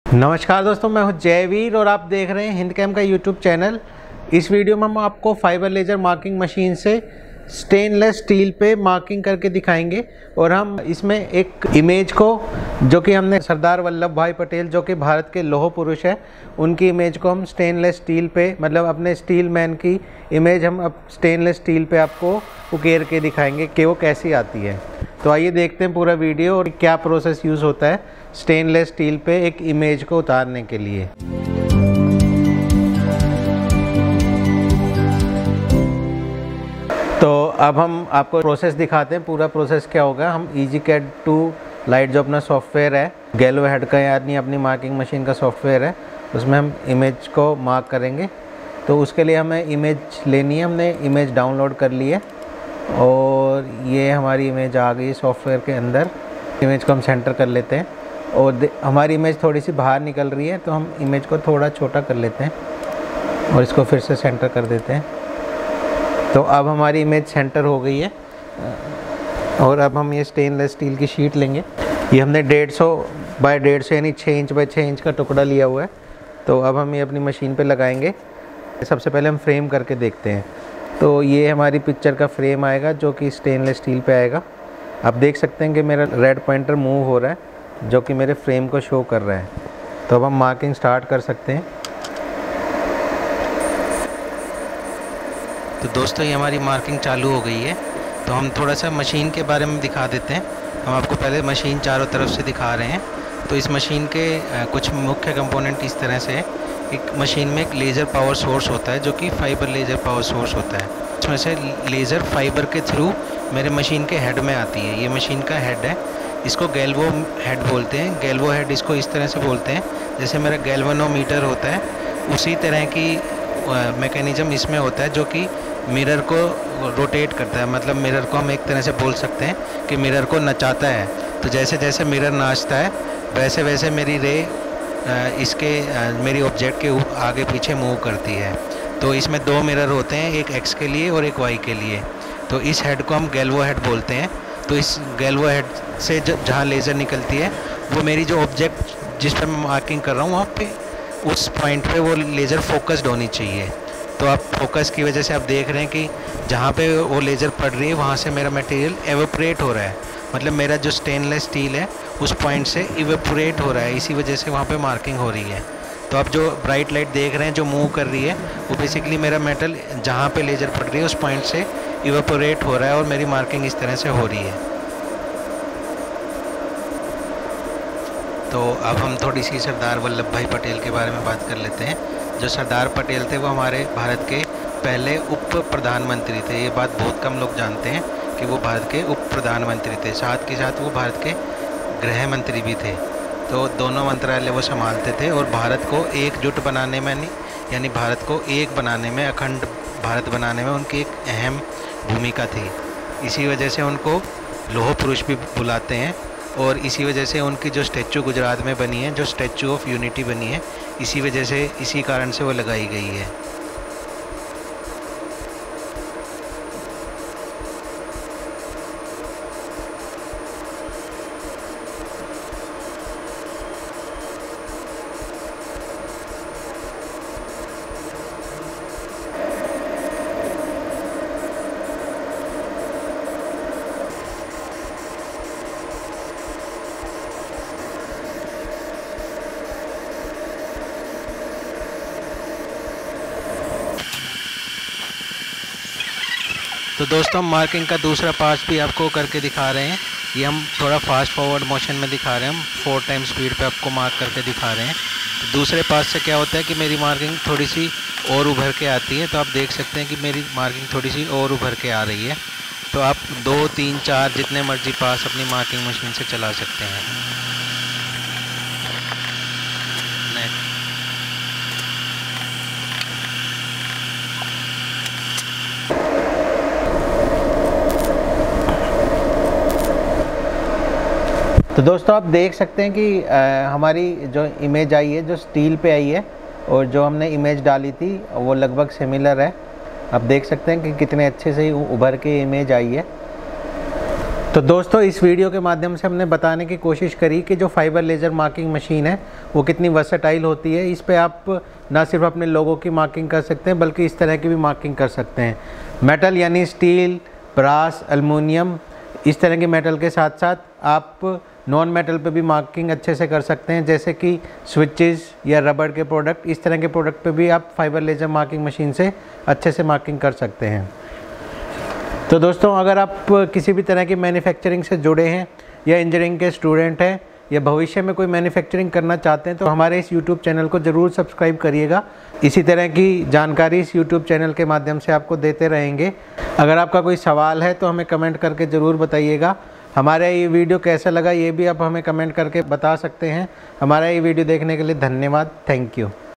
नमस्कार दोस्तों, मैं हूं जयवीर और आप देख रहे हैं हिंदकैम का यूट्यूब चैनल। इस वीडियो में हम आपको फाइबर लेजर मार्किंग मशीन से स्टेनलेस स्टील पे मार्किंग करके दिखाएंगे और हम इसमें एक इमेज को, जो कि हमने सरदार वल्लभ भाई पटेल जो कि भारत के लौह पुरुष है, उनकी इमेज को हम स्टेनलेस स्टील पे, मतलब अपने स्टील मैन की इमेज हम अब स्टेनलेस स्टील पे आपको उकेर के दिखाएंगे कि वो कैसी आती है। तो आइए देखते हैं पूरा वीडियो और क्या प्रोसेस यूज़ होता है स्टेनलेस स्टील पे एक इमेज को उतारने के लिए। तो अब हम आपको प्रोसेस दिखाते हैं। पूरा प्रोसेस क्या होगा, हम EasyCAD 2 लाइट जो अपना सॉफ्टवेयर है, गैलो हेड का यानी अपनी मार्किंग मशीन का सॉफ्टवेयर है, उसमें हम इमेज को मार्क करेंगे। तो उसके लिए हमें इमेज लेनी है। हमने इमेज डाउनलोड कर ली है और ये हमारी इमेज आ गई सॉफ्टवेयर के अंदर। इमेज को हम सेंटर कर लेते हैं और हमारी इमेज थोड़ी सी बाहर निकल रही है, तो हम इमेज को थोड़ा छोटा कर लेते हैं और इसको फिर से सेंटर कर देते हैं। तो अब हमारी इमेज सेंटर हो गई है और अब हम ये स्टेनलेस स्टील की शीट लेंगे। ये हमने 150 बाय 150 यानी 6 इंच बाय 6 इंच का टुकड़ा लिया हुआ है। तो अब हम ये अपनी मशीन पे लगाएंगे। सबसे पहले हम फ्रेम करके देखते हैं। तो ये हमारी पिक्चर का फ्रेम आएगा जो कि स्टेनलेस स्टील पे आएगा। आप देख सकते हैं कि मेरा रेड पॉइंटर मूव हो रहा है जो कि मेरे फ्रेम को शो कर रहा है। तो अब हम मार्किंग स्टार्ट कर सकते हैं। तो दोस्तों, ये हमारी मार्किंग चालू हो गई है। तो हम थोड़ा सा मशीन के बारे में दिखा देते हैं। हम आपको पहले मशीन चारों तरफ से दिखा रहे हैं। तो इस मशीन के कुछ मुख्य कंपोनेंट इस तरह से है। एक मशीन में एक लेज़र पावर सोर्स होता है जो कि फाइबर लेज़र पावर सोर्स होता है। इसमें से लेज़र फाइबर के थ्रू मेरे मशीन के हेड में आती है। ये मशीन का हेड है, इसको गैल्वो हेड बोलते हैं। गैल्वो हेड इसको इस तरह से बोलते हैं जैसे मेरा गैल्वेनोमीटर होता है, उसी तरह की मैकेनिज़्म इसमें होता है जो कि मिरर को रोटेट करता है। मतलब मिरर को हम एक तरह से बोल सकते हैं कि मिरर को नचाता है। तो जैसे जैसे मिरर नाचता है वैसे वैसे मेरी रे मेरी ऑब्जेक्ट के आगे पीछे मूव करती है। तो इसमें 2 मिरर होते हैं, एक एक्स के लिए और एक वाई के लिए। तो इस हेड को हम गैल्वो हेड बोलते हैं। तो इस गैल्वो हेड से जहाँ लेज़र निकलती है, वो मेरी जो ऑब्जेक्ट जिस पर मैं मार्किंग कर रहा हूँ वहाँ पे उस पॉइंट पे वो लेज़र फोकस्ड होनी चाहिए। तो आप फोकस की वजह से आप देख रहे हैं कि जहाँ पे वो लेज़र पड़ रही है वहाँ से मेरा मटेरियल एवेपोरेट हो रहा है। मतलब मेरा जो स्टेनलेस स्टील है उस पॉइंट से इवेपोरेट हो रहा है, इसी वजह से वहाँ पे मार्किंग हो रही है। तो आप जो ब्राइट लाइट देख रहे हैं जो मूव कर रही है, वो बेसिकली मेरा मेटल जहाँ पे लेज़र पड़ रही है उस पॉइंट से इवेपोरेट हो रहा है और मेरी मार्किंग इस तरह से हो रही है। तो अब हम थोड़ी सी सरदार वल्लभ भाई पटेल के बारे में बात कर लेते हैं। जो सरदार पटेल थे वो हमारे भारत के पहले उप प्रधानमंत्री थे। ये बात बहुत कम लोग जानते हैं कि वो भारत के उप प्रधानमंत्री थे। साथ के साथ वो भारत के गृह मंत्री भी थे। तो दोनों मंत्रालय वो संभालते थे और भारत को एकजुट बनाने में यानी भारत को एक बनाने में, अखंड भारत बनाने में उनकी एक अहम भूमिका थी। इसी वजह से उनको लौह पुरुष भी बुलाते हैं और इसी वजह से उनकी जो स्टैचू गुजरात में बनी है, जो स्टैचू ऑफ यूनिटी बनी है, इसी वजह से, इसी कारण से वो लगाई गई है। तो दोस्तों, हम मार्किंग का दूसरा पार्ट भी आपको करके दिखा रहे हैं। ये हम थोड़ा फास्ट फॉरवर्ड मोशन में दिखा रहे हैं। हम 4 टाइम स्पीड पे आपको मार्क करके दिखा रहे हैं। तो दूसरे पार्ट से क्या होता है कि मेरी मार्किंग थोड़ी सी और उभर के आती है। तो आप देख सकते हैं कि मेरी मार्किंग थोड़ी सी और उभर के आ रही है। तो आप 2, 3, 4 जितने मर्जी पास अपनी मार्किंग मशीन से चला सकते हैं। तो दोस्तों, आप देख सकते हैं कि हमारी जो इमेज आई है, जो स्टील पे आई है, और जो हमने इमेज डाली थी वो लगभग सिमिलर है। आप देख सकते हैं कि कितने अच्छे से उभर के इमेज आई है। तो दोस्तों, इस वीडियो के माध्यम से हमने बताने की कोशिश करी कि जो फाइबर लेज़र मार्किंग मशीन है वो कितनी वर्सेटाइल होती है। इस पे आप ना सिर्फ अपने लोगों की मार्किंग कर सकते हैं बल्कि इस तरह की भी मार्किंग कर सकते हैं। मेटल यानी स्टील, ब्रास, एल्युमिनियम, इस तरह के मेटल के साथ साथ आप नॉन मेटल पे भी मार्किंग अच्छे से कर सकते हैं, जैसे कि स्विचेस या रबड़ के प्रोडक्ट। इस तरह के प्रोडक्ट पे भी आप फाइबर लेजर मार्किंग मशीन से अच्छे से मार्किंग कर सकते हैं। तो दोस्तों, अगर आप किसी भी तरह की मैन्युफैक्चरिंग से जुड़े हैं या इंजीनियरिंग के स्टूडेंट हैं या भविष्य में कोई मैन्युफैक्चरिंग करना चाहते हैं तो हमारे इस YouTube चैनल को ज़रूर सब्सक्राइब करिएगा। इसी तरह की जानकारी इस YouTube चैनल के माध्यम से आपको देते रहेंगे। अगर आपका कोई सवाल है तो हमें कमेंट करके ज़रूर बताइएगा। हमारा ये वीडियो कैसा लगा ये भी आप हमें कमेंट करके बता सकते हैं। हमारा ये वीडियो देखने के लिए धन्यवाद। Thank you.